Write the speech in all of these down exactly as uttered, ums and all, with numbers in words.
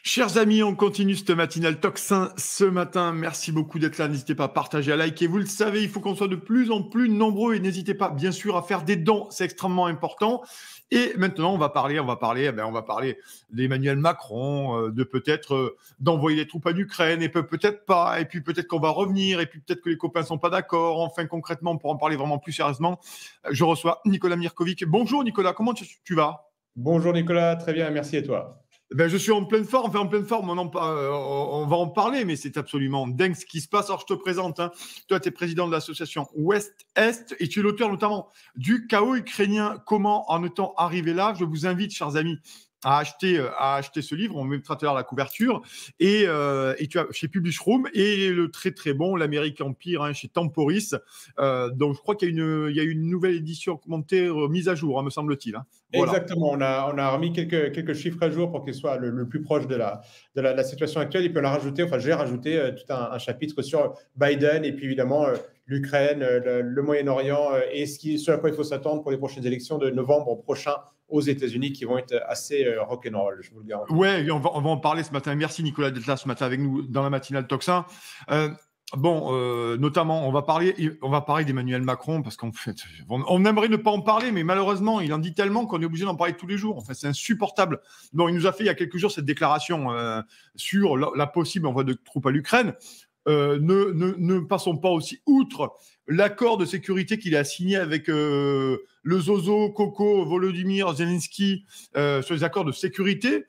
Chers amis, on continue cette matinale Tocsin ce matin. Merci beaucoup d'être là. N'hésitez pas à partager, à liker. Vous le savez, il faut qu'on soit de plus en plus nombreux et n'hésitez pas, bien sûr, à faire des dons. C'est extrêmement important. Et maintenant, on va parler, on va parler, eh ben, on va parler d'Emmanuel Macron, euh, de peut-être euh, d'envoyer des troupes en Ukraine, et peut- peut-être pas. Et puis peut-être qu'on va revenir, et puis peut-être que les copains sont pas d'accord. Enfin, concrètement, pour en parler vraiment plus sérieusement, euh, je reçois Nicolas Mirkovic. Bonjour Nicolas, comment tu, tu vas? Bonjour Nicolas, très bien, merci et toi? Ben, je suis en pleine forme, enfin en pleine forme, on, en, euh, on va en parler, mais c'est absolument dingue ce qui se passe. Alors je te présente, hein. Toi tu es président de l'association Ouest-Est et tu es l'auteur notamment du chaos ukrainien. Comment en est-on arrivé là? Je vous invite, chers amis, à acheter, euh, à acheter ce livre. On mettra tout à l'heure la couverture. Et, euh, et tu as chez Publishroom et le très très bon, l'Amérique Empire, hein, chez Temporis. Euh, donc je crois qu'il y a une, il y a une nouvelle édition commentée, euh, mise à jour, hein, me semble-t-il. Hein. Voilà. Exactement, on a, on a remis quelques, quelques chiffres à jour pour qu'ils soient le, le plus proche de la, de, la, de la situation actuelle. Et puis on a rajouté, enfin j'ai rajouté euh, tout un, un chapitre sur Biden et puis évidemment euh, l'Ukraine, euh, le, le Moyen-Orient euh, et ce, qui, ce à quoi il faut s'attendre pour les prochaines élections de novembre prochain aux États-Unis qui vont être assez euh, rock'n'roll, je vous le garantis. Ouais, on va, on va en parler ce matin. Merci Nicolas d'être là ce matin avec nous dans la matinale Tocsin. Euh, Bon, euh, notamment, on va parler, on va parler d'Emmanuel Macron parce qu'en fait, on, on aimerait ne pas en parler, mais malheureusement, il en dit tellement qu'on est obligé d'en parler tous les jours. Enfin, c'est insupportable. Bon, il nous a fait il y a quelques jours cette déclaration euh, sur la, la possible envoi de troupes à l'Ukraine. Euh, ne, ne, ne passons pas aussi outre l'accord de sécurité qu'il a signé avec euh, le Zozo, Coco, Volodymyr Zelensky euh, sur les accords de sécurité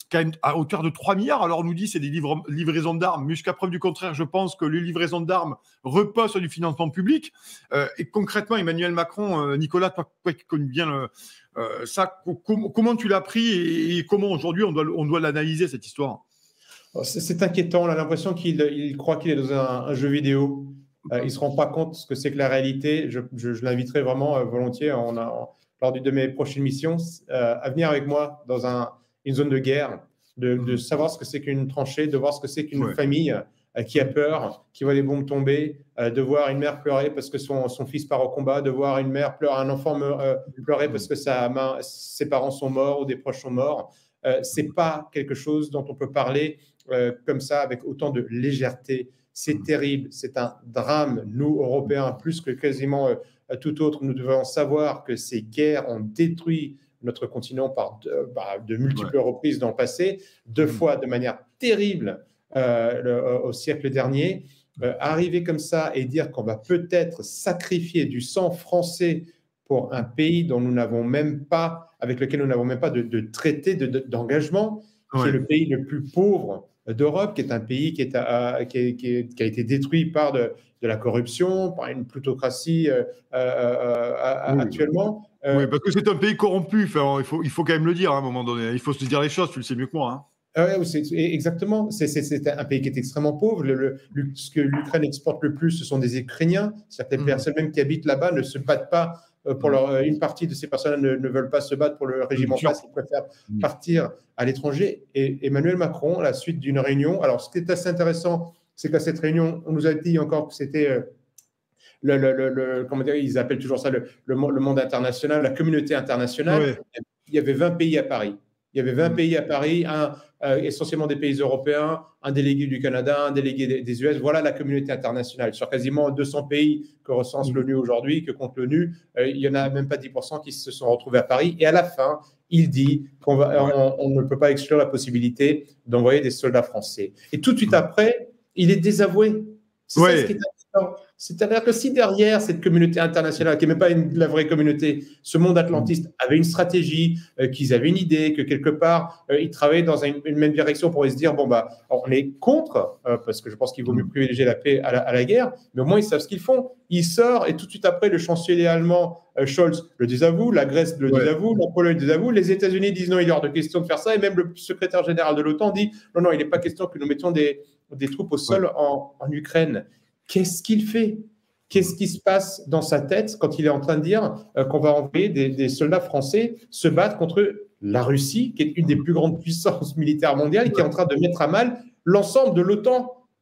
à hauteur de trois milliards. Alors on nous dit que c'est des livra- livraisons d'armes, mais jusqu'à preuve du contraire, je pense que les livraisons d'armes reposent sur du financement public. Euh, et concrètement, Emmanuel Macron, euh, Nicolas, toi, toi qui connais bien le, euh, ça, com- comment tu l'as pris et, et comment aujourd'hui on doit, on doit l'analyser, cette histoire? C'est, c'est inquiétant, on a l'impression qu'il il croit qu'il est dans un, un jeu vidéo. Euh, il ne se rend pas compte ce que c'est que la réalité. Je, je, je l'inviterai vraiment euh, volontiers on a, en, lors d'une de mes prochaines missions euh, à venir avec moi dans un, une zone de guerre, de, de savoir ce que c'est qu'une tranchée, de voir ce que c'est qu'une ouais. famille euh, qui a peur, qui voit les bombes tomber, euh, de voir une mère pleurer parce que son, son fils part au combat, de voir une mère pleurer, un enfant me, euh, pleurer parce que sa main, ses parents sont morts ou des proches sont morts. Euh, ce n'est pas quelque chose dont on peut parler euh, comme ça avec autant de légèreté. C'est terrible, c'est un drame. Nous, Européens, plus que quasiment euh, tout autre, nous devons savoir que ces guerres ont détruit notre continent par de, bah, de multiples ouais. reprises dans le passé, deux mmh. fois de manière terrible euh, le, au siècle dernier. Euh, arriver comme ça et dire qu'on va peut-être sacrifier du sang français pour un pays dont nous n'avons même pas, avec lequel nous n'avons même pas de, de traité de, de, d'engagement, ouais. qui est le pays le plus pauvre d'Europe, qui est un pays qui, est à, qui, est, qui, est, qui a été détruit par de, de la corruption, par une plutocratie euh, euh, oui. actuellement. Euh, oui, parce que c'est un pays corrompu, enfin, il, faut, il faut quand même le dire hein, à un moment donné. Il faut se dire les choses, tu le sais mieux que moi. Hein. Ah ouais, c'est, exactement, c'est, c'est, c'est un pays qui est extrêmement pauvre. Le, le, ce que l'Ukraine exporte le plus, ce sont des Ukrainiens. Certaines mmh. personnes même qui habitent là-bas ne se battent pas pour leur, une partie de ces personnes ne, ne veulent pas se battre pour le régime en place, ils préfèrent mmh. partir à l'étranger. Et Emmanuel Macron, à la suite d'une réunion, alors ce qui est assez intéressant, c'est qu'à cette réunion, on nous a dit encore que c'était euh, le, le, le, le, comment dire, ils appellent toujours ça le, le, le monde international, la communauté internationale. Ouais. Il y avait vingt pays à Paris. Il y avait vingt mmh. pays à Paris, un, euh, essentiellement des pays européens, un délégué du Canada, un délégué des, des U S. Voilà la communauté internationale. Sur quasiment deux cents pays que recense mmh. l'ONU aujourd'hui, que compte l'ONU, euh, il n'y en a même pas dix pour cent qui se sont retrouvés à Paris. Et à la fin, il dit qu'on va, ouais. on, on ne peut pas exclure la possibilité d'envoyer des soldats français. Et tout de suite mmh. après, il est désavoué. C'est ouais. ça ce qui est important. C'est-à-dire que si derrière cette communauté internationale, qui n'est même pas une, la vraie communauté, ce monde atlantiste avait une stratégie, euh, qu'ils avaient une idée, que quelque part, euh, ils travaillaient dans une, une même direction pour se dire, bon, bah, on est contre, euh, parce que je pense qu'il vaut mieux privilégier la paix à la, à la guerre, mais au moins ils savent ce qu'ils font. Il sort et tout de suite après, le chancelier allemand, euh, Scholz, le désavoue, la Grèce le ouais. désavoue, la Pologne le désavoue, les États-Unis disent non, il est hors de question de faire ça, et même le secrétaire général de l'OTAN dit, non, non, il n'est pas question que nous mettions des, des troupes au sol ouais. en, en Ukraine. Qu'est-ce qu'il fait? Qu'est-ce qui se passe dans sa tête quand il est en train de dire euh, qu'on va envoyer des, des soldats français se battre contre la Russie, qui est une des plus grandes puissances militaires mondiales et qui est en train de mettre à mal l'ensemble de l'OTAN?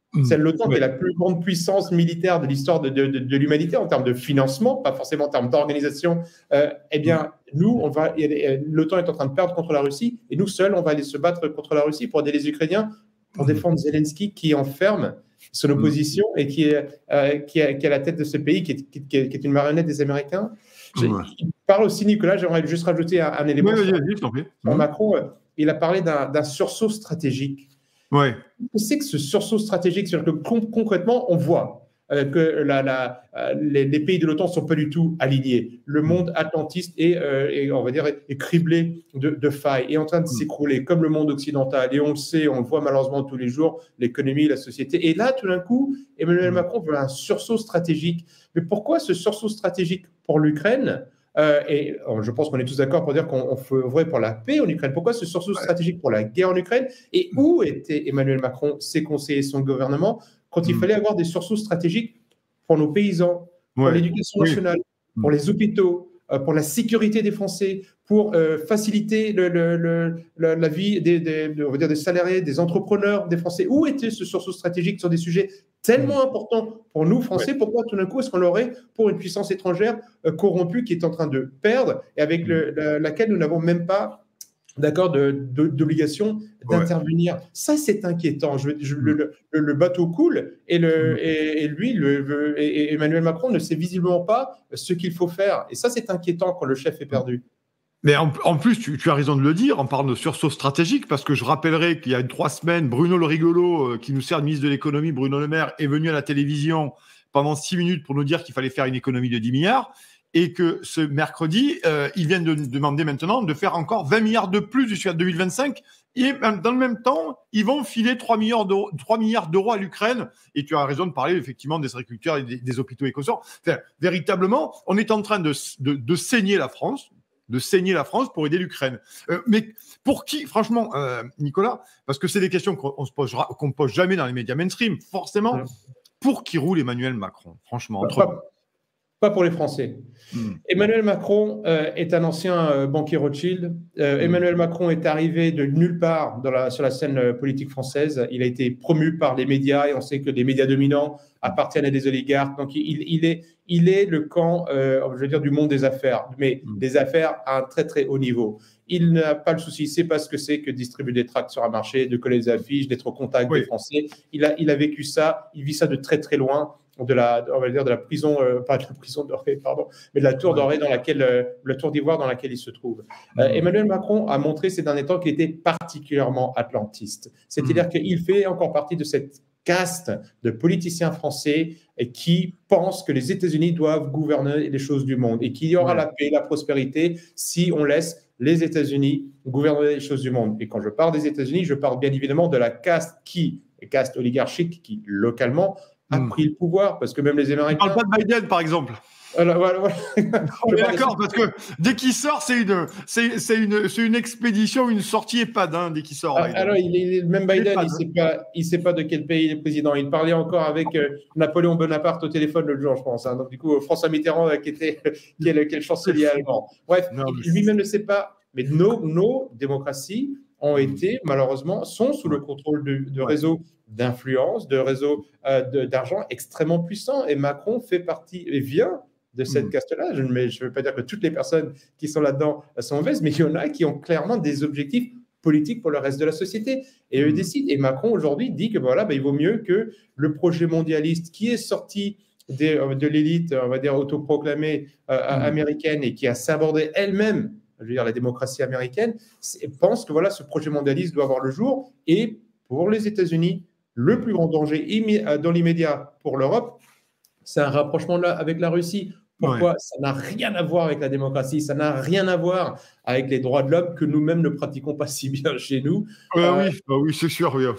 C'est l'OTAN ouais. qui est la plus grande puissance militaire de l'histoire de, de, de, de l'humanité en termes de financement, pas forcément en termes d'organisation. Euh, eh bien, nous, on va, l'OTAN est en train de perdre contre la Russie et nous seuls, on va aller se battre contre la Russie pour aider les Ukrainiens, pour défendre Zelensky qui enferme son opposition et qui est, euh, qui, est, qui est à la tête de ce pays, qui est, qui est, qui est une marionnette des Américains. Je, ouais. Il parle aussi, Nicolas, j'aimerais juste rajouter un, un élément. Oui, sur, vas-y, sur mmh. Macron, euh, il a parlé d'un sursaut stratégique. Ouais. C'est que ce sursaut stratégique, c'est-à-dire que con concrètement, on voit euh, que la, la, euh, les, les pays de l'OTAN ne sont pas du tout alignés. Le monde atlantiste est, euh, est on va dire, est, est criblé de, de failles, est en train de s'écrouler, comme le monde occidental. Et on le sait, on le voit malheureusement tous les jours, l'économie, la société. Et là, tout d'un coup, Emmanuel Macron veut un sursaut stratégique. Mais pourquoi ce sursaut stratégique pour l'Ukraine ? Euh, et je pense qu'on est tous d'accord pour dire qu'on ferait pour la paix en Ukraine. Pourquoi ce sursaut stratégique pour la guerre en Ukraine? Et où était Emmanuel Macron, ses conseillers, son gouvernement, quand il fallait avoir des sursauts stratégiques pour nos paysans, pour ouais. l'éducation nationale, oui. pour les hôpitaux, euh, pour la sécurité des Français, pour euh, faciliter le, le, le, le, la vie des, des, on va dire des salariés, des entrepreneurs, des Français? Où était ce sursaut stratégique sur des sujets tellement important pour nous, Français? Ouais. Pourquoi tout d'un coup est-ce qu'on l'aurait pour une puissance étrangère euh, corrompue qui est en train de perdre et avec le, la, laquelle nous n'avons même pas d'accord d'obligation d'intervenir? Ouais. Ça, c'est inquiétant. Je, je, le, le, le bateau coule et, le, et, et lui, le, et Emmanuel Macron ne sait visiblement pas ce qu'il faut faire. Et ça, c'est inquiétant quand le chef est perdu. Mais en, en plus, tu, tu as raison de le dire, on parle de sursaut stratégique, parce que je rappellerai qu'il y a trois semaines, Bruno le rigolo, euh, qui nous sert de ministre de l'économie, Bruno Le Maire, est venu à la télévision pendant six minutes pour nous dire qu'il fallait faire une économie de dix milliards, et que ce mercredi, euh, ils viennent de demander maintenant de faire encore vingt milliards de plus jusqu'à deux mille vingt-cinq, et dans le même temps, ils vont filer trois milliards d'euros à l'Ukraine, et tu as raison de parler effectivement des agriculteurs et des, des hôpitaux et consorts. Enfin, véritablement, on est en train de, de, de saigner la France, de saigner la France pour aider l'Ukraine. Euh, mais pour qui, franchement, euh, Nicolas, parce que c'est des questions qu'on se pose, qu'on ne pose jamais dans les médias mainstream, forcément, ouais. pour qui roule Emmanuel Macron, franchement, entre pas, pas pour les Français. Hmm. Emmanuel Macron euh, est un ancien euh, banquier Rothschild. Euh, hmm. Emmanuel Macron est arrivé de nulle part dans la, sur la scène euh, politique française. Il a été promu par les médias et on sait que les médias dominants appartiennent à des oligarques. Donc, il, il, est, il est le camp, euh, je veux dire, du monde des affaires, mais mmh. des affaires à un très, très haut niveau. Il n'a pas le souci, il ne sait pas ce que c'est que distribuer des tracts sur un marché, de coller des affiches, d'être au contact oui. des Français. Il a, il a vécu ça, il vit ça de très, très loin, de la, on va dire, de la prison, euh, pas de la prison dorée, pardon, mais de la tour dorée dans laquelle, euh, la tour d'ivoire dans laquelle il se trouve. Mmh. Euh, Emmanuel Macron a montré ces derniers temps qu'il était particulièrement atlantiste. C'est-à-dire mmh. qu'il fait encore partie de cette caste de politiciens français qui pensent que les États-Unis doivent gouverner les choses du monde et qu'il y aura ouais. la paix, la prospérité si on laisse les États-Unis gouverner les choses du monde. Et quand je parle des États-Unis, je parle bien évidemment de la caste qui, la caste oligarchique qui, localement, a mmh. pris le pouvoir. Parce que même les Américains… On ne parle pas de Biden, par exemple. Voilà, voilà, voilà. On est d'accord, parce que dès qu'il sort, c'est une, c'est, c'est une, c'est une expédition, une sortie EHPAD, hein, dès qu'il sort. Ah, alors, il est, même Biden, il ne sait pas, il sait pas de quel pays il est président. Il parlait encore avec euh, Napoléon Bonaparte au téléphone l'autre jour, je pense. Hein. Donc, du coup, François Mitterrand, euh, qui était qui est le, qui est le chancelier allemand. Bref, non, mais... lui-même ne sait pas. Mais nos, nos démocraties ont été, malheureusement, sont sous le contrôle de, de réseaux d'influence, de réseaux euh, de, d'argent extrêmement puissants. Et Macron fait partie, et vient de cette mmh. caste-là. Je ne veux pas dire que toutes les personnes qui sont là-dedans sont mauvaises, mais il y en a qui ont clairement des objectifs politiques pour le reste de la société. Et mmh. eux décident. Et Macron, aujourd'hui, dit que voilà, ben, il vaut mieux que le projet mondialiste qui est sorti des, de l'élite, on va dire, autoproclamée euh, mmh. américaine et qui a sabordé elle-même, je veux dire, la démocratie américaine, pense que voilà, ce projet mondialiste doit voir le jour. Et pour les États-Unis, le plus grand danger dans l'immédiat pour l'Europe, c'est un rapprochement là avec la Russie. Pourquoi? Ouais. Ça n'a rien à voir avec la démocratie, ça n'a rien à voir avec les droits de l'homme que nous-mêmes ne pratiquons pas si bien chez nous. Ouais, euh, oui, bah oui, c'est sûr. Oui.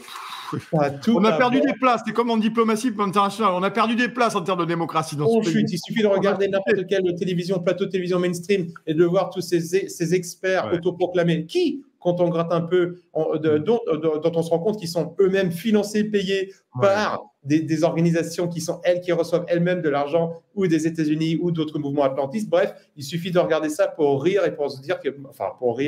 On a perdu voir. des places, c'est comme en diplomatie internationale, on a perdu des places en termes de démocratie dans on ce chute. pays. Il suffit de regarder n'importe quelle télévision, plateau de télévision mainstream et de voir tous ces, ces experts ouais. autoproclamés. Qui, quand on gratte un peu, on, de, dont, dont on se rend compte qu'ils sont eux-mêmes financés, payés ouais. par des, des organisations qui sont elles qui reçoivent elles-mêmes de l'argent ou des États-Unis ou d'autres mouvements atlantistes. Bref, il suffit de regarder ça pour rire et pour se dire que, enfin, pour rire,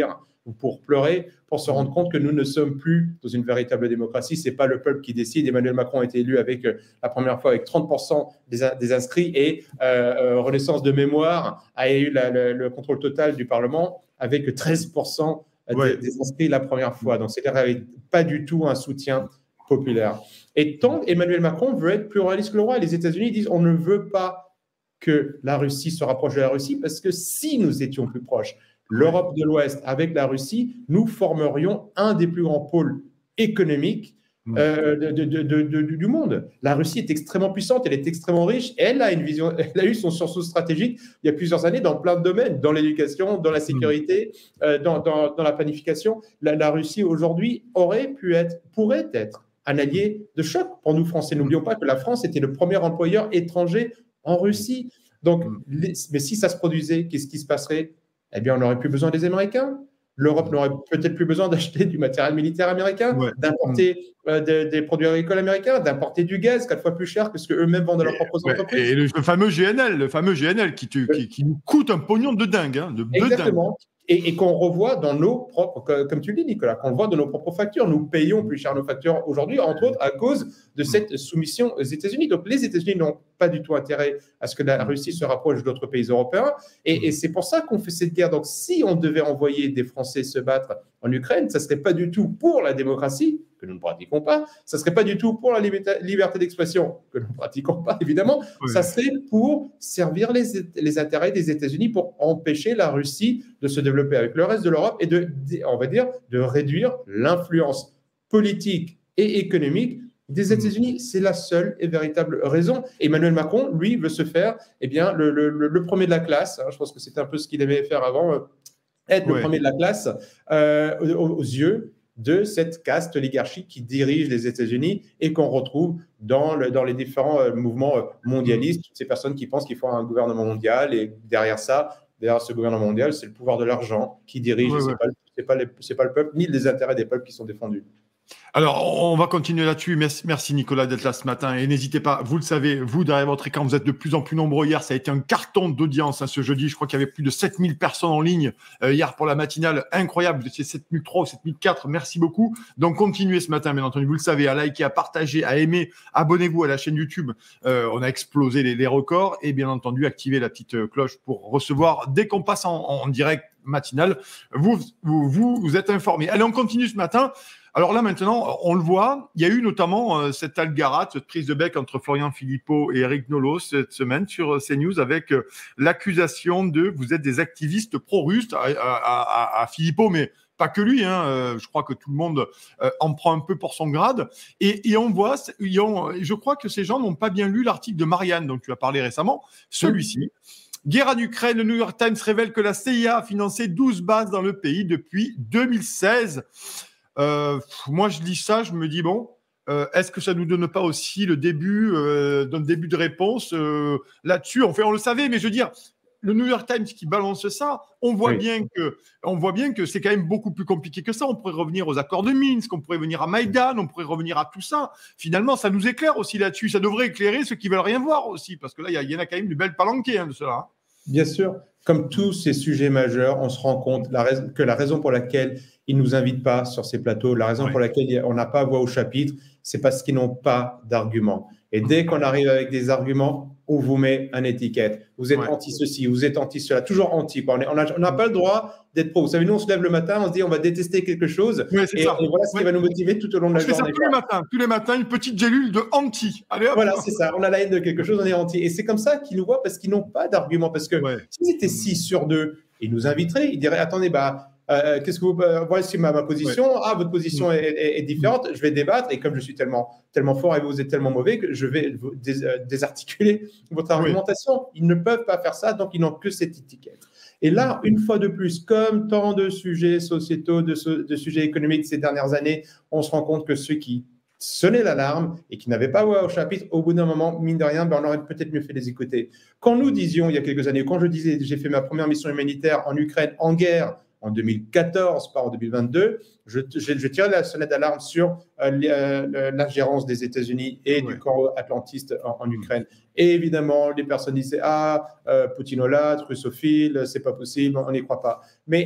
ou pour pleurer, pour se rendre compte que nous ne sommes plus dans une véritable démocratie. Ce n'est pas le peuple qui décide. Emmanuel Macron a été élu avec, euh, la première fois avec trente pour cent des, des inscrits et euh, euh, Renaissance de mémoire a eu la, le, le contrôle total du Parlement avec treize pour cent des, ouais. des inscrits la première fois. Donc, c'est-à-dire pas du tout un soutien populaire. Et tant Emmanuel Macron veut être pluraliste que le roi, les États-Unis disent on ne veut pas que la Russie se rapproche de la Russie parce que si nous étions plus proches, l'Europe de l'Ouest avec la Russie, nous formerions un des plus grands pôles économiques euh, de, de, de, de, de, du monde. La Russie est extrêmement puissante, elle est extrêmement riche, elle a une vision, elle a eu son sursaut stratégique il y a plusieurs années dans plein de domaines, dans l'éducation, dans la sécurité, euh, dans, dans, dans la planification. La, la Russie aujourd'hui aurait pu être, pourrait être un allié de choc pour nous Français. N'oublions pas que la France était le premier employeur étranger en Russie. Donc, les, mais si ça se produisait, qu'est-ce qui se passerait? Eh bien, on n'aurait plus besoin des Américains. L'Europe n'aurait peut-être plus besoin d'acheter du matériel militaire américain, ouais. d'importer euh, des, des produits agricoles américains, d'importer du gaz quatre fois plus cher que ce qu'eux-mêmes vendent à leurs propres ouais, entreprises. Et le, le fameux G N L, le fameux G N L qui, te, qui, qui nous coûte un pognon de dingue. Hein, de, Exactement. De dingue. Et, et qu'on revoit dans nos propres, comme tu le dis Nicolas, qu'on le voit dans nos propres factures. Nous payons plus cher nos factures aujourd'hui, entre autres à cause de cette soumission aux États-Unis. Donc les États-Unis n'ont pas du tout intérêt à ce que la Russie se rapproche d'autres pays européens. Et, et c'est pour ça qu'on fait cette guerre. Donc si on devait envoyer des Français se battre en Ukraine, ça ne serait pas du tout pour la démocratie, que nous ne pratiquons pas, ça ne serait pas du tout pour la liberté d'expression, que nous ne pratiquons pas, évidemment, oui. Ça serait pour servir les, les intérêts des États-Unis, pour empêcher la Russie de se développer avec le reste de l'Europe et de, on va dire, de réduire l'influence politique et économique des États-Unis. C'est la seule et véritable raison. Emmanuel Macron, lui, veut se faire eh bien, le, le, le premier de la classe. Hein, je pense que c'était un peu ce qu'il aimait faire avant, euh, être ouais. le premier de la classe euh, aux, aux yeux de cette caste oligarchique qui dirige les États-Unis et qu'on retrouve dans, le, dans les différents euh, mouvements euh, mondialistes, ces personnes qui pensent qu'il faut un gouvernement mondial et derrière ça, derrière ce gouvernement mondial, c'est le pouvoir de l'argent qui dirige, ouais, ce n'est ouais. pas, pas, pas le peuple, ni les intérêts des peuples qui sont défendus. Alors, on va continuer là-dessus. Merci, merci Nicolas d'être là ce matin. Et n'hésitez pas, vous le savez, vous, derrière votre écran, vous êtes de plus en plus nombreux. Hier, ça a été un carton d'audience hein, ce jeudi. Je crois qu'il y avait plus de sept mille personnes en ligne euh, hier pour la matinale. Incroyable, c'est sept mille trois ou sept mille quatre. Merci beaucoup. Donc, continuez ce matin, bien entendu. Vous le savez, à liker, à partager, à aimer. Abonnez-vous à la chaîne YouTube. Euh, on a explosé les, les records. Et bien entendu, activez la petite cloche pour recevoir, dès qu'on passe en, en direct matinal, vous, vous, vous, vous êtes informés. Allez, on continue ce matin. Alors là, maintenant, on le voit, il y a eu notamment euh, cette algarade, cette prise de bec entre Florian Philippot et Eric Nolot cette semaine sur CNews avec euh, l'accusation de « vous êtes des activistes pro-russes » à, à, à, à Philippot, mais pas que lui, hein, euh, je crois que tout le monde euh, en prend un peu pour son grade. Et, et on voit, et on, je crois que ces gens n'ont pas bien lu l'article de Marianne, dont tu as parlé récemment, celui-ci. Guerre en Ukraine, le New York Times révèle que la C I A a financé douze bases dans le pays depuis deux mille seize. Euh, moi, je lis ça, je me dis, bon, euh, est-ce que ça ne nous donne pas aussi le début euh, d'un début de réponse euh, là-dessus? Enfin, on le savait, mais je veux dire, le New York Times qui balance ça, on voit, oui. bien que, on voit bien que c'est quand même beaucoup plus compliqué que ça. On pourrait revenir aux accords de Minsk, on pourrait revenir à Maïdan, on pourrait revenir à tout ça. Finalement, ça nous éclaire aussi là-dessus. Ça devrait éclairer ceux qui veulent rien voir aussi, parce que là, il y, y en a quand même une belle palanquée hein, de cela. Hein. Bien sûr. Comme tous ces sujets majeurs, on se rend compte la rais- que la raison pour laquelle ils ne nous invitent pas sur ces plateaux, la raison ouais. pour laquelle on n'a pas voix au chapitre, c'est parce qu'ils n'ont pas d'arguments. Et dès qu'on arrive avec des arguments, on vous met une étiquette. Vous êtes ouais. anti-ceci, vous êtes anti-cela, toujours anti. Quoi. On n'a pas le droit d'être pro. Vous savez, nous, on se lève le matin, on se dit on va détester quelque chose. Ouais, et, ça. et voilà ce ouais. qui va nous motiver tout au long de la je journée. Fais ça tous les matins, tous les matins, une petite gélule de anti. Allez, hop. Voilà, c'est ça. On a la haine de quelque chose, on est anti. Et c'est comme ça qu'ils nous voient parce qu'ils n'ont pas d'arguments. Parce que ouais. s'ils étaient six sur deux, ils nous inviteraient, ils diraient attendez, bah, Euh, qu'est-ce que vous euh, voici ma, ma position ouais. ah votre position mmh. est, est, est différente, je vais débattre et comme je suis tellement tellement fort et vous êtes tellement mauvais que je vais vous dés, euh, désarticuler votre argumentation. Oui. Ils ne peuvent pas faire ça, donc ils n'ont que cette étiquette. Et là, une fois de plus, comme tant de sujets sociétaux, de, de sujets économiques ces dernières années, on se rend compte que ceux qui sonnaient l'alarme et qui n'avaient pas voix au chapitre, au bout d'un moment, mine de rien, ben, on aurait peut-être mieux fait de les écouter. Quand nous disions il y a quelques années, quand je disais j'ai fait ma première mission humanitaire en Ukraine en guerre en deux mille quatorze, pas en deux mille vingt-deux, je, je, je tirais la sonnette d'alarme sur euh, euh, l'ingérence des États-Unis et ouais. du camp atlantiste en, en Ukraine. Et évidemment, les personnes disaient « Ah, euh, poutinolâtre, russophile, c'est pas possible, on n'y croit pas. » Mais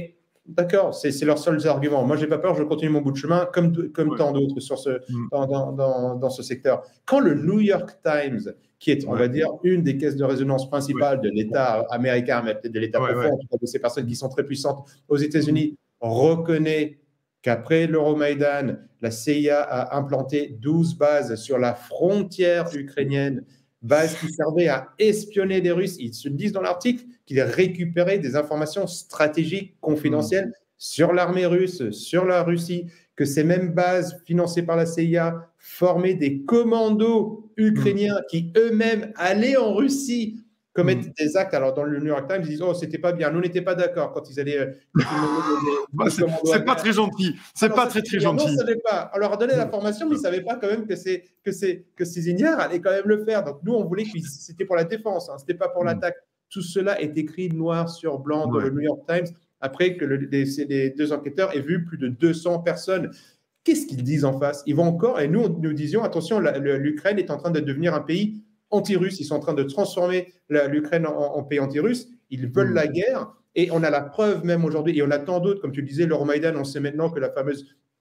D'accord, c'est leurs seuls arguments. Moi, je n'ai pas peur, je continue mon bout de chemin, comme, comme ouais. tant d'autres sur ce, Mm. dans, dans, dans, dans ce secteur. Quand le New York Times, qui est, on Ouais. va dire, une des caisses de résonance principales ouais. de l'État américain, mais peut-être de l'État Ouais, profond, ouais. en tout cas de ces personnes qui sont très puissantes aux États-Unis, reconnaît qu'après l'Euromaïdan, la C I A a implanté douze bases sur la frontière ukrainienne, bases qui servaient à espionner les Russes. Ils se disent dans l'article qu'ils récupéraient des informations stratégiques confidentielles mmh. sur l'armée russe, sur la Russie, que ces mêmes bases financées par la C I A formaient des commandos ukrainiens mmh. qui eux-mêmes allaient en Russie commettre mmh. des actes. Alors, dans le New York Times, ils disent « Oh, c'était pas bien. Nous, on n'était pas d'accord quand ils allaient… Euh, bah, c'est pas très gentil. C'est pas très, très gentil. Non, on ne savait pas. On leur a donné l'information, mais ils ne savaient pas quand même que, que, que ces ignares allaient quand même le faire. Donc, nous, on voulait que c'était pour la défense. Hein. Ce n'était pas pour mmh. l'attaque. Tout cela est écrit noir sur blanc dans ouais. le New York Times après que le, les, les deux enquêteurs aient vu plus de deux cents personnes. Qu'est-ce qu'ils disent en face? Ils vont encore… Et nous, nous disions, attention, l'Ukraine est en train de devenir un pays anti-russe. Ils sont en train de transformer l'Ukraine en, en pays anti-russe. Ils veulent mmh. la guerre. Et on a la preuve même aujourd'hui, et on a tant d'autres, comme tu disais, l'Euromaïdan, on sait maintenant que la fameuse,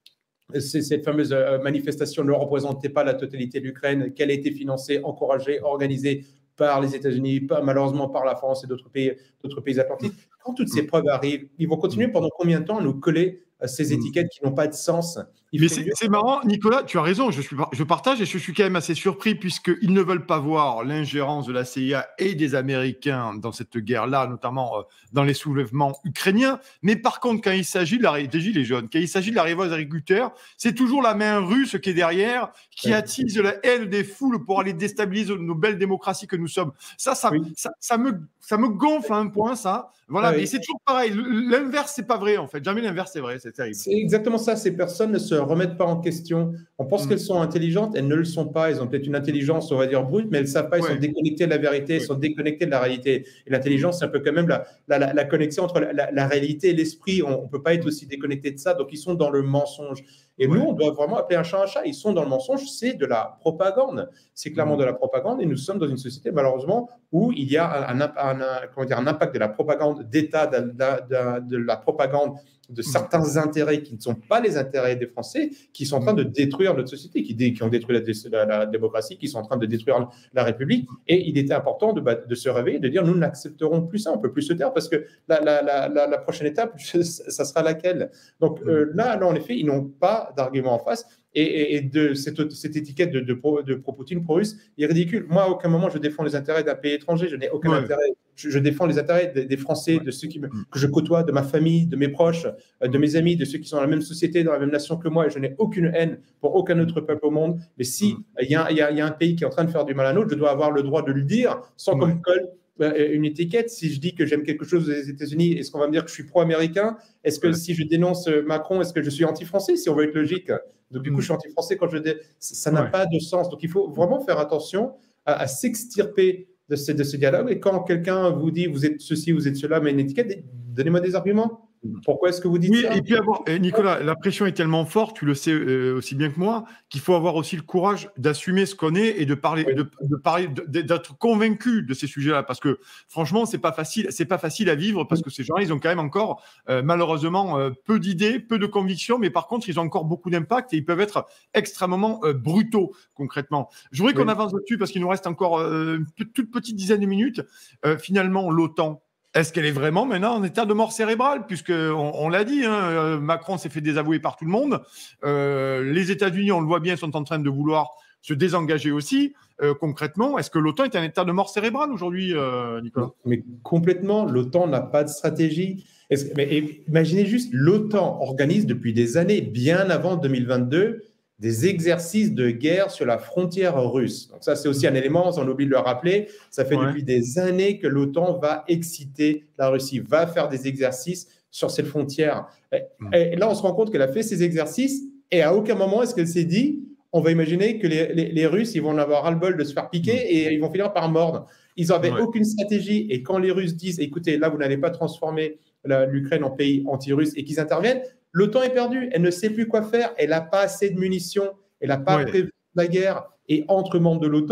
cette fameuse manifestation ne représentait pas la totalité de l'Ukraine, qu'elle a été financée, encouragée, organisée par les États-Unis, pas, malheureusement par la France et d'autres pays, d'autres pays atlantiques. Quand toutes ces preuves arrivent, ils vont continuer pendant combien de temps à nous coller ces étiquettes qui n'ont pas de sens? Il Mais c'est marrant, Nicolas, tu as raison, je, suis, je partage et je suis quand même assez surpris puisqu'ils ne veulent pas voir l'ingérence de la C I A et des Américains dans cette guerre-là, notamment euh, dans les soulèvements ukrainiens. Mais par contre, quand il s'agit de la des gilets jaunes, quand il s'agit de la révolte des agriculteurs, c'est toujours la main russe qui est derrière, qui ouais. attise la haine des foules pour aller déstabiliser nos belles démocraties que nous sommes. Ça, ça, oui. ça, ça, me, ça me gonfle à un point, ça. Voilà, ouais, mais oui. c'est toujours pareil. L'inverse, c'est pas vrai, en fait. Jamais l'inverse, c'est vrai. C'est terrible. C'est exactement ça. Ces personnes ne se remettent pas en question. On pense mmh. qu'elles sont intelligentes. Elles ne le sont pas. Elles ont peut-être une intelligence, on va dire, brute, mais elles ne savent pas. Elles ouais. sont déconnectées de la vérité. Elles ouais. sont déconnectées de la réalité. Et l'intelligence, c'est un peu quand même la, la, la, la connexion entre la, la, la réalité et l'esprit. On ne peut pas être aussi déconnecté de ça. Donc, ils sont dans le mensonge. Et ouais. nous, on doit vraiment appeler un chat un chat. Ils sont dans le mensonge. C'est de la propagande. C'est clairement mmh. de la propagande. Et nous sommes dans une société, malheureusement, où il y a un, un, un, un, comment dire, un impact de la propagande d'État, de, de, de, de la propagande de certains intérêts qui ne sont pas les intérêts des Français, qui sont en train de détruire notre société, qui, qui ont détruit la, la, la démocratie, qui sont en train de détruire la République. Et il était important de, de se réveiller, de dire nous n'accepterons plus ça, on ne peut plus se taire parce que la, la, la, la, la prochaine étape, ça sera laquelle? Donc euh, là, là, en effet, ils n'ont pas d'argument en face. Et, et de cette, cette étiquette de, de, pro, de pro-Poutine, pro-russe est ridicule. Moi, à aucun moment, je défends les intérêts d'un pays étranger. Je n'ai aucun ouais. intérêt. Je, je défends les intérêts des, des Français, ouais. de ceux qui me, que je côtoie, de ma famille, de mes proches, de mes amis, de ceux qui sont dans la même société, dans la même nation que moi. Et je n'ai aucune haine pour aucun autre peuple au monde. Mais si il y, y, y a un pays qui est en train de faire du mal à un autre, je dois avoir le droit de le dire sans ouais. qu'on me colle une étiquette. Si je dis que j'aime quelque chose aux États-Unis, est-ce qu'on va me dire que je suis pro-américain? Est-ce que ouais. si je dénonce Macron, est-ce que je suis anti-français, si on veut être logique? Donc, du coup, je suis anti-français quand je dis… Ça n'a ouais. pas de sens. Donc, il faut vraiment faire attention à, à s'extirper de ce, de ce dialogue. Et quand quelqu'un vous dit, vous êtes ceci, vous êtes cela, mais une étiquette, donnez-moi des arguments. Pourquoi est-ce que vous dites oui, ça? Et puis avoir, Nicolas, la pression est tellement forte, tu le sais euh, aussi bien que moi, qu'il faut avoir aussi le courage d'assumer ce qu'on est et de parler, oui. de, de parler, d'être convaincu de ces sujets-là, parce que franchement, c'est pas facile, c'est pas facile à vivre, parce que ces gens-là, ils ont quand même encore euh, malheureusement euh, peu d'idées, peu de convictions, mais par contre, ils ont encore beaucoup d'impact et ils peuvent être extrêmement euh, brutaux concrètement. Je voudrais oui. qu'on avance là-dessus parce qu'il nous reste encore euh, une toute petite dizaine de minutes. Euh, finalement, l'OTAN. Est-ce qu'elle est vraiment maintenant en état de mort cérébrale? Puisqu'on on l'a dit, hein, Macron s'est fait désavouer par tout le monde. Euh, les États-Unis, on le voit bien, sont en train de vouloir se désengager aussi. Euh, concrètement, est-ce que l'OTAN est en état de mort cérébrale aujourd'hui, euh, Nicolas? Mais complètement, l'OTAN n'a pas de stratégie. Est-ce, mais imaginez juste, l'OTAN organise depuis des années, bien avant deux mille vingt-deux, des exercices de guerre sur la frontière russe. Donc ça, c'est aussi un élément, on oublie de le rappeler, ça fait ouais. depuis des années que l'OTAN va exciter la Russie, va faire des exercices sur cette frontière. Et, et là, on se rend compte qu'elle a fait ces exercices et à aucun moment est-ce qu'elle s'est dit, on va imaginer que les, les, les Russes, ils vont en avoir ras-le-bol de se faire piquer et ils vont finir par mordre. Ils n'avaient ouais. aucune stratégie et quand les Russes disent, écoutez, là, vous n'allez pas transformer l'Ukraine en pays anti-russe et qu'ils interviennent, l'OTAN est perdue, elle ne sait plus quoi faire, elle n'a pas assez de munitions, elle n'a pas ouais. prévu la guerre. Et entre membres de l'OTAN,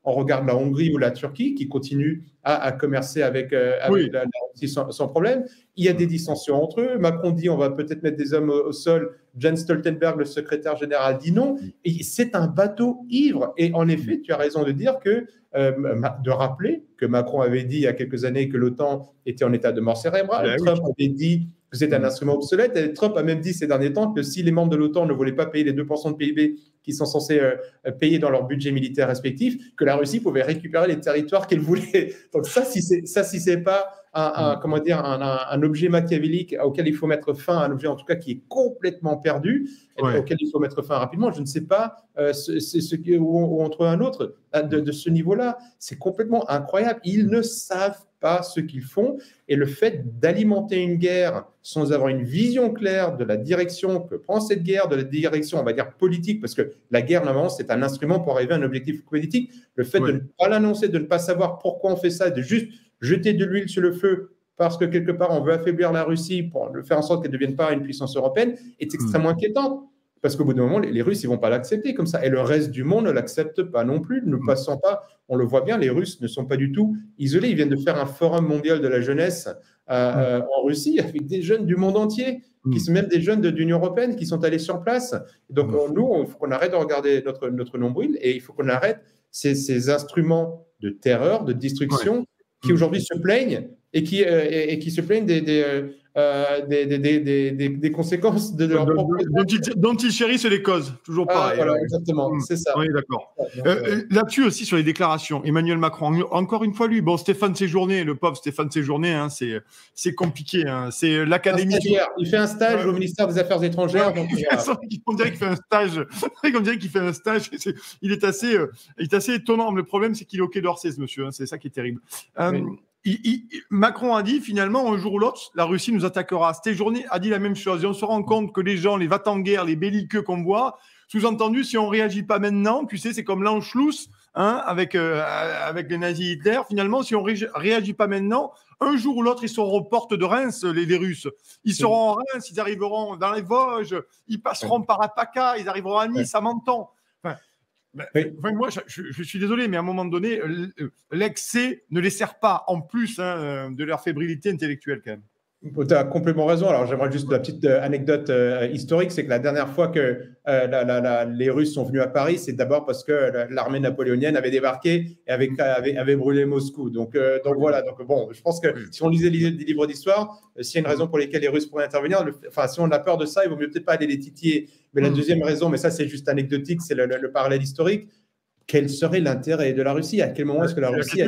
on regarde la Hongrie ou la Turquie qui continuent à, à commercer avec, euh, avec Oui. la, la Russie sans, sans problème. Il y a des dissensions entre eux. Macron dit on va peut-être mettre des hommes au, au sol. Jens Stoltenberg, le secrétaire général, dit non. Et c'est un bateau ivre. Et en effet, tu as raison de dire que, euh, de rappeler que Macron avait dit il y a quelques années que l'OTAN était en état de mort cérébrale. Ben oui. Trump avait dit que c'est un instrument obsolète. Et Trump a même dit ces derniers temps que si les membres de l'OTAN ne voulaient pas payer les deux pour cent de P I B qui sont censés euh, payer dans leur budget militaire respectif, que la Russie pouvait récupérer les territoires qu'elle voulait. Donc ça, si c'est ça, si c'est pas un, un, comment dire, un, un, un objet machiavélique auquel il faut mettre fin, un objet en tout cas qui est complètement perdu, ouais. auquel il faut mettre fin rapidement, je ne sais pas euh, ce, ce, ce, où, où on trouve un autre de, de ce niveau-là. C'est complètement incroyable. Ils ne savent pas ce qu'ils font. Et le fait d'alimenter une guerre sans avoir une vision claire de la direction que prend cette guerre, de la direction, on va dire, politique, parce que la guerre, normalement, c'est un instrument pour arriver à un objectif politique. Le fait ouais. de ne pas l'annoncer, de ne pas savoir pourquoi on fait ça, de juste jeter de l'huile sur le feu parce que quelque part, on veut affaiblir la Russie pour faire en sorte qu'elle ne devienne pas une puissance européenne, est extrêmement mmh. inquiétant. Parce qu'au bout d'un moment, les, les Russes, ils ne vont pas l'accepter comme ça. Et le reste du monde ne l'accepte pas non plus. Ne mmh. passant pas, on le voit bien, les Russes ne sont pas du tout isolés. Ils viennent de faire un forum mondial de la jeunesse euh, mmh. euh, en Russie avec des jeunes du monde entier, mmh. qui sont même des jeunes de, de l'Union européenne qui sont allés sur place. Donc, mmh. on, nous, il faut qu'on arrête de regarder notre, notre nombril et il faut qu'on arrête ces, ces instruments de terreur, de destruction ouais. qui aujourd'hui se plaignent et qui, euh, et, et qui se plaignent des, des, euh, des, des, des, des, des, des conséquences de, de leur propre... Dont ils, dont ils chérissent les causes, toujours ah, pareil. Voilà, exactement, mmh. c'est ça. Oui, d'accord. Euh, Là-dessus aussi, sur les déclarations, Emmanuel Macron, encore une fois, lui, bon, Stéphane Séjourné, le pauvre Stéphane Séjourné, hein, c'est compliqué. Hein, c'est l'académie... Il fait un stage ouais. au ministère des Affaires étrangères. Ouais, donc, voilà. On dirait qu'il fait un stage. On dirait qu'il fait un stage. Est, il, est assez, euh, il est assez étonnant. Le problème, c'est qu'il est au Quai d'Orsay, ce monsieur. Hein, c'est ça qui est terrible. Euh, oui. Il, il, Macron a dit finalement un jour ou l'autre la Russie nous attaquera. Séjourné a dit la même chose et on se rend compte que les gens, les va-t-en-guerre, les belliqueux qu'on voit, sous-entendu si on réagit pas maintenant, tu sais c'est comme l'Anschluss hein, avec euh, avec les nazis Hitler. Finalement si on ré réagit pas maintenant, un jour ou l'autre ils seront aux portes de Reims les, les Russes. Ils seront en Reims, ils arriveront dans les Vosges, ils passeront par Apaka, ils arriveront à Nice, à Menton. Enfin, Ben, oui. enfin, moi, je, je suis désolé, mais à un moment donné, l'excès ne les sert pas en plus hein, de leur fébrilité intellectuelle quand même. Tu as complètement raison. Alors, j'aimerais juste la petite euh, anecdote euh, historique, c'est que la dernière fois que euh, la, la, la, les Russes sont venus à Paris, c'est d'abord parce que l'armée napoléonienne avait débarqué et avait, avait, avait brûlé Moscou. Donc, euh, donc voilà. Donc bon, je pense que oui. si on lisait des livres d'histoire, euh, s'il y a une raison pour laquelle les Russes pourraient intervenir, le, enfin, si on a peur de ça, il vaut mieux peut-être pas aller les titiller. Mais la deuxième raison, mais ça c'est juste anecdotique, c'est le, le, le parallèle historique. Quel serait l'intérêt de la Russie? À quel moment est-ce que la Russie a,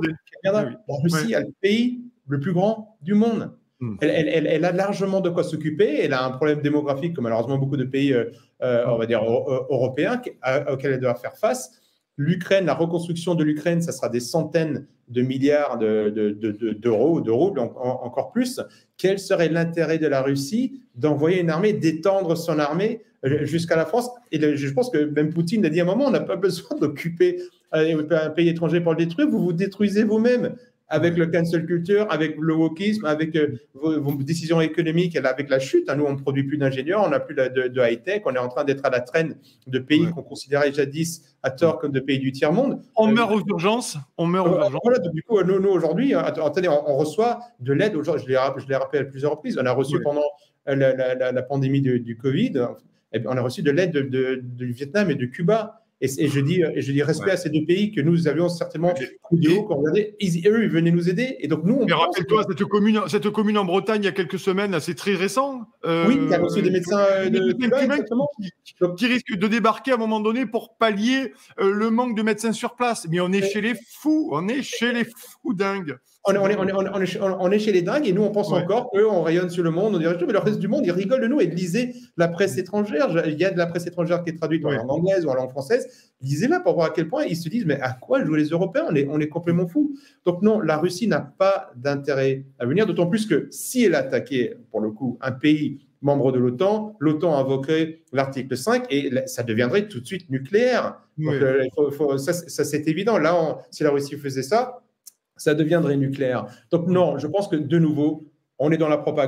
la Russie a le pays le plus grand du monde? Elle, elle, elle, elle a largement de quoi s'occuper. Elle a un problème démographique, comme malheureusement beaucoup de pays, euh, euh, on va dire, européens, auxquels elle doit faire face. L'Ukraine, la reconstruction de l'Ukraine, ça sera des centaines de milliards d'euros, de, de, de, de, de roubles, en, en, encore plus. Quel serait l'intérêt de la Russie d'envoyer une armée, d'étendre son armée jusqu'à la France? Et le, je pense que même Poutine a dit à un moment, on n'a pas besoin d'occuper un pays étranger pour le détruire, vous vous détruisez vous-même. Avec le cancel culture, avec le wokisme, avec euh, vos, vos décisions économiques, avec la chute. Hein, nous, on ne produit plus d'ingénieurs, on n'a plus de, de, de high-tech, on est en train d'être à la traîne de pays ouais. qu'on considérait jadis à tort comme de pays du tiers-monde. On euh, meurt aux urgences. On meurt aux euh, urgences. Voilà, donc, du coup, nous, nous aujourd'hui, attendez, on, on reçoit de l'aide. Je l'ai rappelé à plusieurs reprises. On a reçu ouais. pendant la, la, la, la pandémie du, du Covid, et on a reçu de l'aide de, de, du Vietnam et de Cuba. Et, et, je dis, et je dis respect ouais. à ces deux pays que nous avions certainement coup de haut quand on regardait. Ils, eux, ils venaient nous aider. Et donc, nous, on Mais rappelle-toi, que... cette, commune, cette commune en Bretagne, il y a quelques semaines, c'est très récent. Euh, oui, il y a reçu des médecins euh, de Cuba, exactement. Qui, qui risquent de débarquer à un moment donné pour pallier euh, le manque de médecins sur place. Mais on est ouais. chez les fous. On est chez les fous dingues. On est, on, est, on, est, on, est, on est chez les dingues et nous, on pense ouais. encore qu'on rayonne sur le monde, on dirait tout, mais le reste du monde, ils rigolent de nous et lisez la presse étrangère. Il y a de la presse étrangère qui est traduite ouais. en langue anglaise ou en langue française. Lisez-la pour voir à quel point ils se disent, mais à quoi jouent les Européens? On est, on est complètement fous. Donc non, la Russie n'a pas d'intérêt à venir, d'autant plus que si elle attaquait, pour le coup, un pays membre de l'OTAN, l'OTAN invoquerait l'article cinq et ça deviendrait tout de suite nucléaire. Oui. Donc euh, faut, faut, ça, ça c'est évident. Là, on, si la Russie faisait ça, ça deviendrait nucléaire. Donc non, je pense que de nouveau, on est dans la propagande.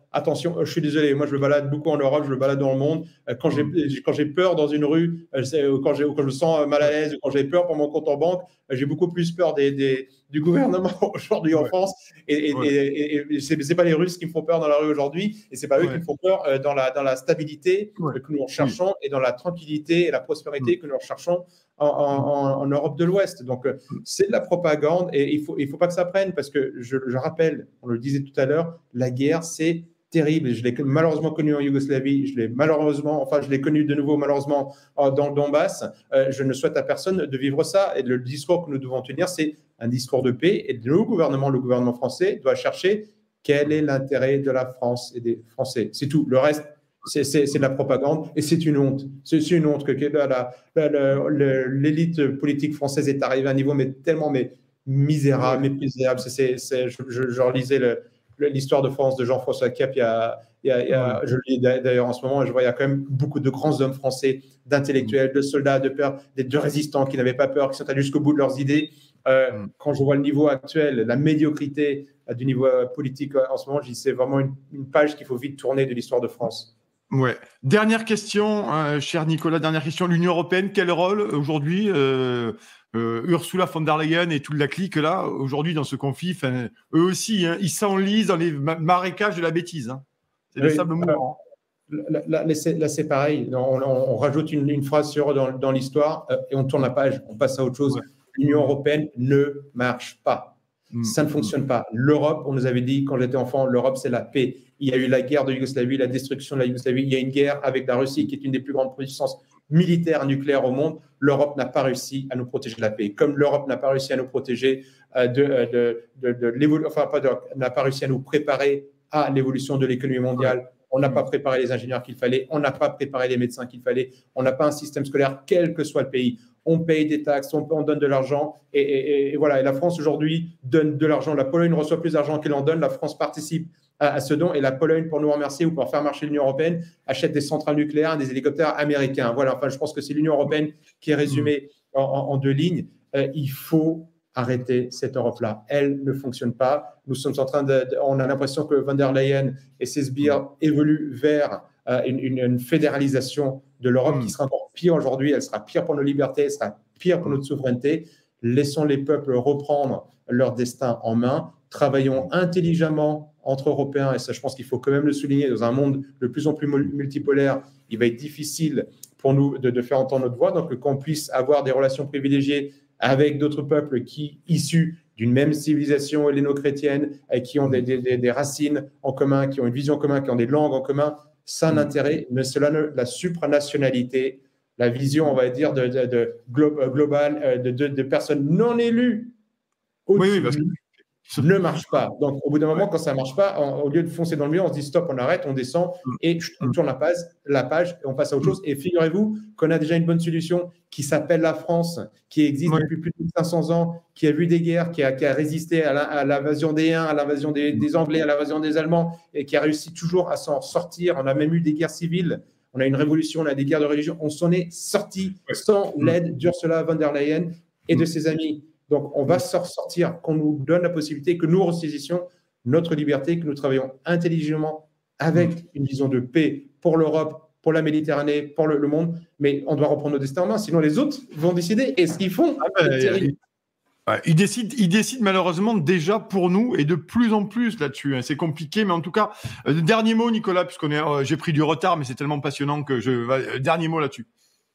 attention, je suis désolé, moi je me balade beaucoup en Europe, je me balade dans le monde. Quand j'ai quand j'ai peur dans une rue, quand, j'ai, quand je me sens mal à l'aise, quand j'ai peur pour mon compte en banque, j'ai beaucoup plus peur des, des, du gouvernement aujourd'hui en ouais. France. Et, et, ouais. et, et, et c'est, c'est pas les Russes qui me font peur dans la rue aujourd'hui, et c'est pas eux ouais. qui me font peur dans la, dans la stabilité ouais. que nous recherchons oui. et dans la tranquillité et la prospérité mmh. que nous recherchons en, en, en Europe de l'Ouest. Donc, c'est de la propagande et il ne faut, il faut pas que ça prenne parce que, je, je rappelle, on le disait tout à l'heure, la guerre, c'est terrible. Je l'ai malheureusement connu en Yougoslavie, je l'ai malheureusement, enfin, je l'ai connu de nouveau malheureusement dans le Donbass. Euh, je ne souhaite à personne de vivre ça. Et le discours que nous devons tenir, c'est un discours de paix. Et le gouvernement, le gouvernement français, doit chercher quel est l'intérêt de la France et des Français. C'est tout. Le reste, c'est, c'est, c'est de la propagande et c'est une honte. C'est, c'est une honte que, que la, la, la, la, l'élite politique française est arrivée à un niveau mais tellement mais misérable, méprisable. C'est, c'est, c'est, je, je, je relisais le l'histoire de France de Jean-François Cap, il y a, il y a, il y a, je le lis d'ailleurs en ce moment, et je vois il y a quand même beaucoup de grands hommes français, d'intellectuels, de soldats, de peur, de résistants qui n'avaient pas peur, qui sont allés jusqu'au bout de leurs idées. Euh, quand je vois le niveau actuel, la médiocrité du niveau politique en ce moment, je dis c'est vraiment une, une page qu'il faut vite tourner de l'histoire de France. Ouais. Dernière question, hein, cher Nicolas, dernière question. L'Union européenne, quel rôle aujourd'hui euh, euh, Ursula von der Leyen et toute la clique là, aujourd'hui dans ce conflit, eux aussi, hein, ils s'enlisent dans les marécages de la bêtise. Hein. C'est le oui, sable mouvant. Là, là, là, c'est, là, c'est pareil. On, on, on rajoute une, une phrase sur, dans, dans l'histoire euh, et on tourne la page, on passe à autre chose. Ouais. L'Union européenne ne marche pas. Mmh. Ça ne fonctionne pas. L'Europe, on nous avait dit quand j'étais enfant, l'Europe, c'est la paix. Il y a eu la guerre de Yougoslavie, la destruction de la Yougoslavie. Il y a une guerre avec la Russie, qui est une des plus grandes puissances militaires nucléaires au monde. L'Europe n'a pas réussi à nous protéger de la paix. Comme l'Europe n'a pas réussi à nous protéger euh, de, de, de, de, de l'évolution, enfin, pas de, n'a pas réussi à nous préparer à l'évolution de l'économie mondiale. On n'a pas préparé les ingénieurs qu'il fallait. On n'a pas préparé les médecins qu'il fallait. On n'a pas un système scolaire, quel que soit le pays. On paye des taxes, on, on donne de l'argent. Et, et, et voilà. Et la France, aujourd'hui, donne de l'argent. La Pologne reçoit plus d'argent qu'elle en donne. La France participe à, à ce don. Et la Pologne, pour nous remercier ou pour faire marcher l'Union européenne, achète des centrales nucléaires, des hélicoptères américains. Voilà. Enfin, je pense que c'est l'Union européenne qui est résumée en, en, en deux lignes. Euh, il faut arrêter cette Europe-là. Elle ne fonctionne pas. Nous sommes en train de, de on a l'impression que von der Leyen et ses sbires évoluent vers euh, une, une, une fédéralisation de l'Europe mmh. qui sera encore pire aujourd'hui. Elle sera pire pour nos libertés, elle sera pire pour notre souveraineté. Laissons les peuples reprendre leur destin en main. Travaillons intelligemment entre Européens, et ça, je pense qu'il faut quand même le souligner, dans un monde de plus en plus multipolaire, il va être difficile pour nous de, de faire entendre notre voix, donc qu'on puisse avoir des relations privilégiées avec d'autres peuples qui, issus d'une même civilisation helléno-chrétienne, et qui ont des, des, des racines en commun, qui ont une vision commune, qui ont des langues en commun, ça a un intérêt, mais cela, la supranationalité, la vision, on va dire, de, de, de glo- globale de, de, de personnes non élues oui, oui, parce que... ne marche pas. Donc, au bout d'un moment, ouais. quand ça ne marche pas, on, au lieu de foncer dans le mur, on se dit stop, on arrête, on descend et on tourne la page, la page et on passe à autre chose. Et figurez-vous qu'on a déjà une bonne solution qui s'appelle la France, qui existe ouais. depuis plus de cinq cents ans, qui a vu des guerres, qui a, qui a résisté à, la, à l'invasion des Huns, à l'invasion des, des Anglais, à l'invasion des Allemands et qui a réussi toujours à s'en sortir. On a même eu des guerres civiles. On a une révolution, on a des guerres de religion. On s'en est sorti ouais. sans l'aide d'Ursula von der Leyen et de ses amis. Donc, on va s'en sortir, qu'on nous donne la possibilité, que nous ressaisissions notre liberté, que nous travaillons intelligemment avec une vision de paix pour l'Europe, pour la Méditerranée, pour le, le monde. Mais on doit reprendre nos destins en main, sinon les autres vont décider. Et ce qu'ils font, ah ben, c'est terrible. Ils décident, ils décident malheureusement déjà pour nous et de plus en plus là-dessus. Hein. C'est compliqué, mais en tout cas, euh, dernier mot, Nicolas, puisqu'on est, euh, j'ai pris du retard, mais c'est tellement passionnant que je. Euh, dernier mot là-dessus.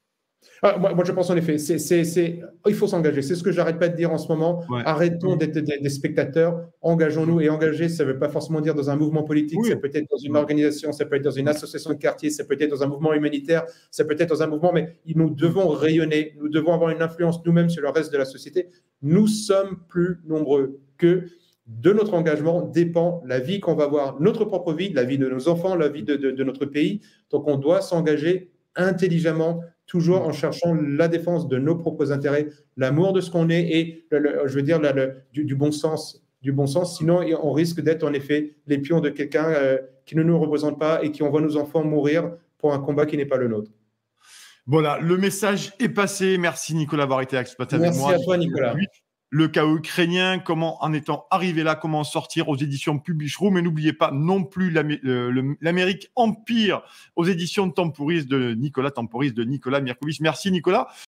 Ah, moi, moi, je pense en effet, c'est, c'est, c'est, il faut s'engager. C'est ce que j'arrête pas de dire en ce moment. Ouais. Arrêtons d'être des, des spectateurs, engageons-nous. Et engager, ça ne veut pas forcément dire dans un mouvement politique, oui. ça peut être dans une organisation, ça peut être dans une association de quartier, ça peut être dans un mouvement humanitaire, ça peut être dans un mouvement, mais nous devons rayonner, nous devons avoir une influence nous-mêmes sur le reste de la société. Nous sommes plus nombreux que de notre engagement dépend la vie qu'on va avoir, notre propre vie, la vie de nos enfants, la vie de, de, de notre pays. Donc, on doit s'engager intelligemment, toujours en cherchant la défense de nos propres intérêts, l'amour de ce qu'on est et, le, le, je veux dire, le, le, du, du bon sens. Du bon sens. Sinon, on risque d'être en effet les pions de quelqu'un euh, qui ne nous représente pas et qui envoie nos enfants mourir pour un combat qui n'est pas le nôtre. Voilà, le message est passé. Merci Nicolas d'avoir été avec moi. Merci à toi Nicolas. le chaos ukrainien, comment en étant arrivé là, comment en sortir aux éditions Publish Room. Et n'oubliez pas non plus l'Amérique Empire aux éditions Temporis de Nicolas Temporis, de Nicolas Mirkovic. Merci Nicolas.